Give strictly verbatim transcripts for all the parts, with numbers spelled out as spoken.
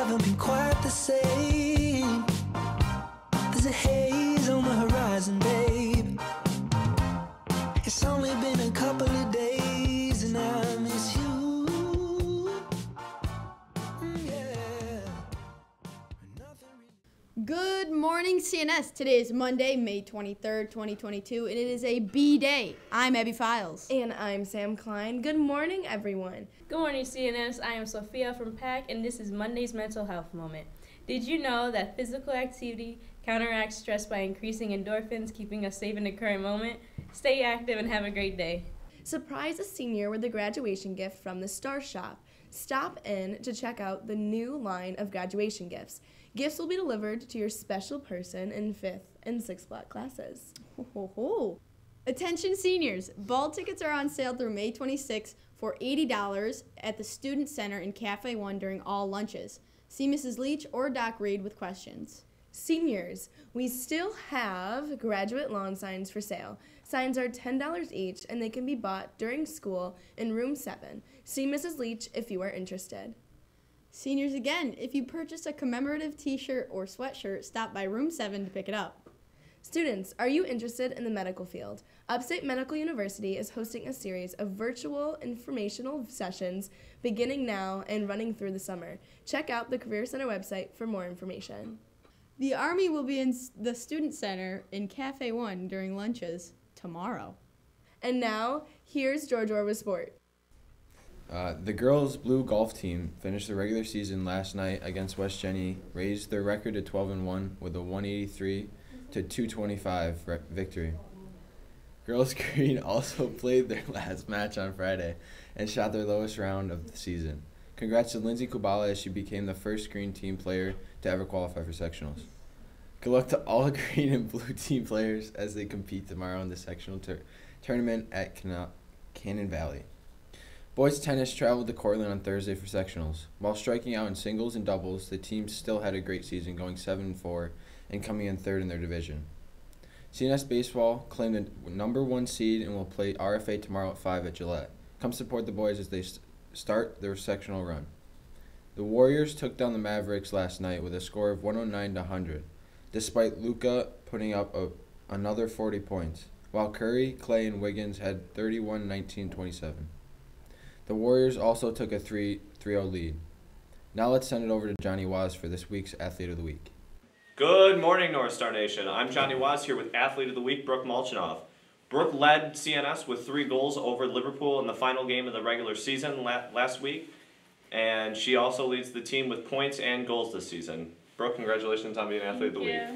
haven't been quite the same. There's a haze on the horizon, babe. It's only been a couple of days and I miss you. Mm, yeah. Nothing really- Good morning, C N S. Today is Monday, May twenty-third, twenty twenty-two, and it is a B day. I'm Abby Files. And I'm Sam Klein. Good morning, everyone. Good morning, C N S. I am Sophia from PAC, and this is Monday's Mental Health Moment. Did you know that physical activity counteracts stress by increasing endorphins, keeping us safe in the current moment? Stay active and have a great day. Surprise a senior with a graduation gift from the Star Shop. Stop in to check out the new line of graduation gifts. Gifts will be delivered to your special person in fifth and sixth block classes. Ho, ho, ho. Attention seniors, ball tickets are on sale through May twenty-sixth for eighty dollars at the Student Center in Cafe One during all lunches. See Missus Leach or Doc Reed with questions. Seniors, we still have graduate lawn signs for sale. Signs are ten dollars each and they can be bought during school in room seven. See Missus Leach if you are interested. Seniors again, if you purchase a commemorative t-shirt or sweatshirt, stop by room seven to pick it up. Students, are you interested in the medical field? Upstate Medical University is hosting a series of virtual informational sessions beginning now and running through the summer. Check out the Career Center website for more information. The Army will be in the Student Center in Cafe One during lunches tomorrow. And now, here's George Orr with sport. Uh, the girls' blue golf team finished the regular season last night against West Jenny, raised their record to twelve and one with a one eighty-three to two twenty-five victory. Girls Green also played their last match on Friday and shot their lowest round of the season. Congrats to Lindsay Kubala as she became the first Green team player to ever qualify for sectionals. Good luck to all Green and Blue team players as they compete tomorrow in the sectional tur- tournament at Can- Cannon Valley. Boys tennis traveled to Cortland on Thursday for sectionals. While striking out in singles and doubles, the team still had a great season, going seven and four and coming in third in their division. C N S Baseball claimed the number one seed and will play R F A tomorrow at five at Gillette. Come support the boys as they st- start their sectional run. The Warriors took down the Mavericks last night with a score of one oh nine to one hundred, despite Luka putting up a, another forty points, while Curry, Clay, and Wiggins had thirty-one, nineteen, twenty-seven. The Warriors also took a three oh lead. Now let's send it over to Johnny Waz for this week's Athlete of the Week. Good morning, North Star Nation. I'm Johnny Waz here with Athlete of the Week, Brooke Molchinoff. Brooke led C N S with three goals over Liverpool in the final game of the regular season last week, and she also leads the team with points and goals this season. Brooke, congratulations on being Athlete of the Week.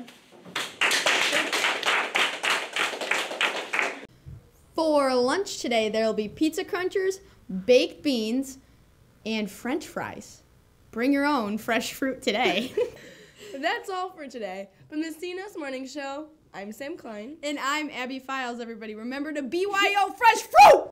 For lunch today, there will be pizza crunchers, baked beans, and French fries. Bring your own fresh fruit today. That's all for today. From the C N S Morning Show, I'm Sam Klein. And I'm Abby Files, everybody. Remember to B Y O fresh fruit!